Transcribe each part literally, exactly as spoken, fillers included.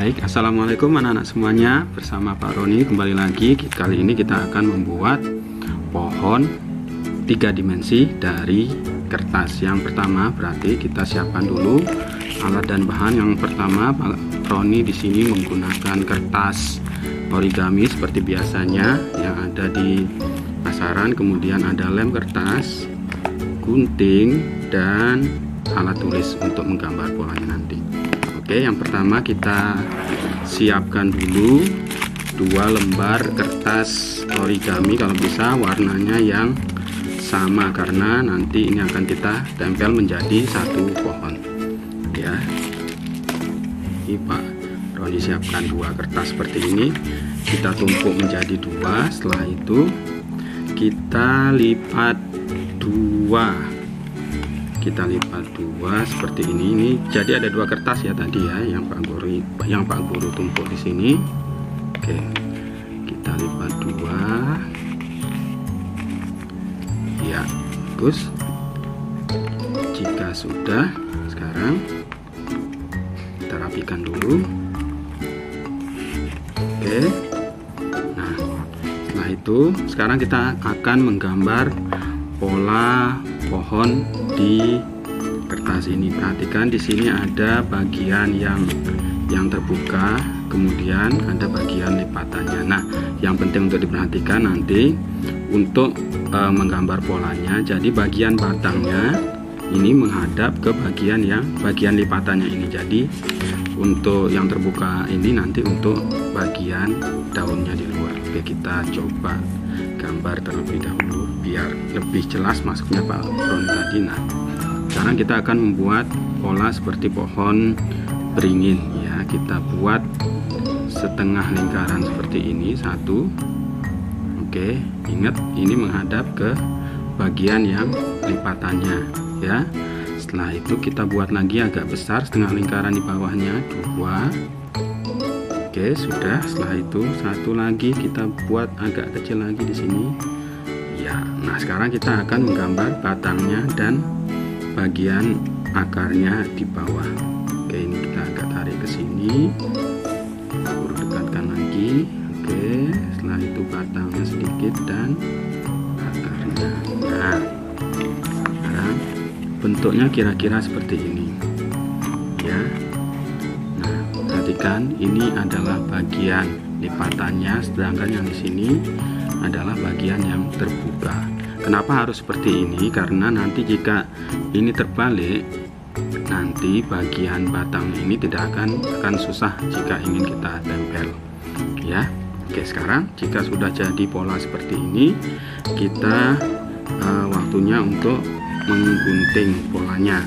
Baik, assalamualaikum anak-anak semuanya. Bersama Pak Roni kembali lagi. Kali ini kita akan membuat pohon tiga dimensi dari kertas. Yang pertama berarti kita siapkan dulu alat dan bahan. Yang pertama, Pak Roni di sini menggunakan kertas origami seperti biasanya yang ada di pasaran. Kemudian ada lem kertas, gunting, dan alat tulis untuk menggambar polanya nanti. Oke, yang pertama kita siapkan dulu dua lembar kertas origami, kalau bisa warnanya yang sama karena nanti ini akan kita tempel menjadi satu pohon ya. Ini Pak Roni siapkan dua kertas seperti ini, kita tumpuk menjadi dua. Setelah itu kita lipat dua kita lipat dua seperti ini. Ini jadi ada dua kertas ya tadi ya, yang Pak Guru yang Pak Guru tumpuk di sini. Oke, kita lipat dua ya, bagus. Jika sudah, sekarang kita rapikan dulu. Oke, nah setelah itu sekarang kita akan menggambar pola pohon di kertas ini. Perhatikan di sini ada bagian yang yang terbuka, kemudian ada bagian lipatannya. Nah, yang penting untuk diperhatikan nanti untuk e, menggambar polanya. Jadi bagian batangnya ini menghadap ke bagian yang bagian lipatannya ini. Jadi untuk yang terbuka ini nanti untuk bagian daunnya di luar. Oke, kita coba gambar terlebih dahulu biar lebih jelas masuknya Pak Roni tadi. Nah, sekarang kita akan membuat pola seperti pohon beringin ya. Kita buat setengah lingkaran seperti ini, satu. Oke, ingat ini menghadap ke bagian yang lipatannya ya. Setelah itu kita buat lagi agak besar setengah lingkaran di bawahnya, dua. Oke, sudah. Setelah itu satu lagi kita buat agak kecil lagi di sini ya. Nah, sekarang kita akan menggambar batangnya dan bagian akarnya di bawah. Oke, ini kita agak tarik ke sini, baru dekatkan lagi. Oke, setelah itu batangnya sedikit dan akarnya. Nah, sekarang bentuknya kira-kira seperti ini ya. Perhatikan, ini adalah bagian lipatannya, sedangkan yang di sini adalah bagian yang terbuka. Kenapa harus seperti ini? Karena nanti jika ini terbalik, nanti bagian batang ini tidak akan akan susah jika ingin kita tempel ya. Oke, sekarang jika sudah jadi pola seperti ini, kita uh, waktunya untuk menggunting polanya.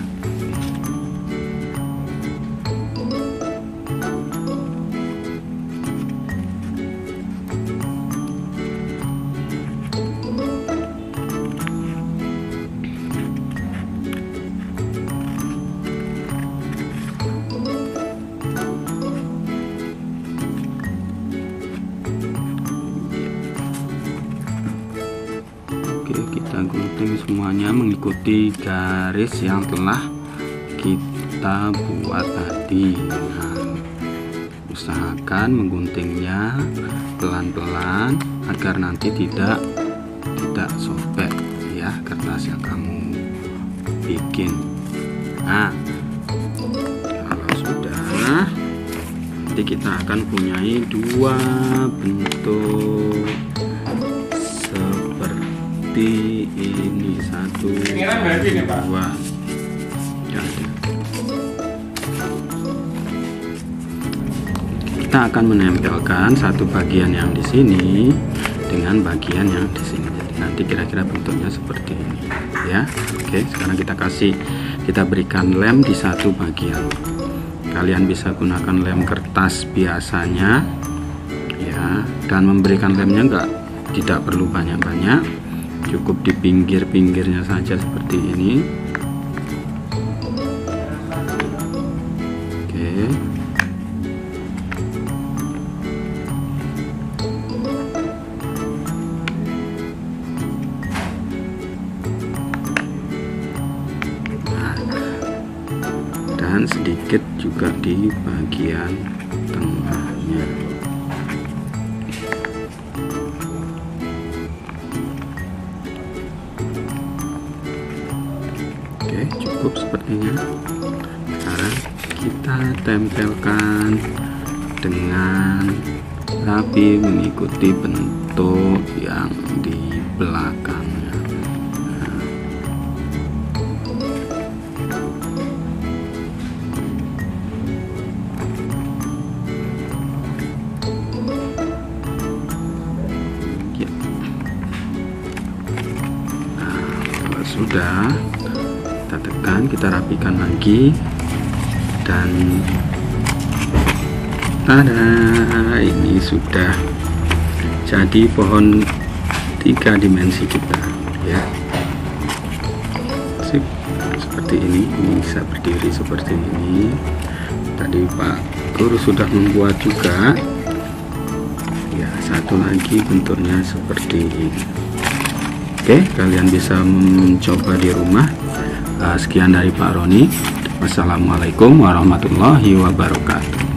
Kita gunting semuanya mengikuti garis yang telah kita buat tadi. Nah, usahakan mengguntingnya pelan-pelan agar nanti tidak tidak sobek ya kertas yang kamu bikin. Nah, kalau sudah, nanti kita akan punyai dua bentuk seperti ini, satu, dua ya. Kita akan menempelkan satu bagian yang di sini dengan bagian yang di sini. Jadi nanti kira-kira bentuknya seperti ini ya. Oke, sekarang kita kasih kita berikan lem di satu bagian. Kalian bisa gunakan lem kertas biasanya ya, dan memberikan lemnya enggak tidak perlu banyak-banyak, cukup di pinggir-pinggirnya saja seperti ini. Oke, nah, dan dan sedikit juga di bagian tengahnya. Oke, cukup sepertinya. Sekarang kita tempelkan dengan rapi mengikuti bentuk yang di belakangnya. Nah. Ya. Nah, kalau sudah kita tekan, kita rapikan lagi, dan tada, ini sudah jadi pohon tiga dimensi kita ya. Sip, seperti ini. Ini bisa berdiri seperti ini. Tadi Pak Guru sudah membuat juga ya, satu lagi bentuknya seperti ini. Oke, kalian bisa mencoba di rumah. Sekian dari Pak Roni. Wassalamualaikum warahmatullahi wabarakatuh.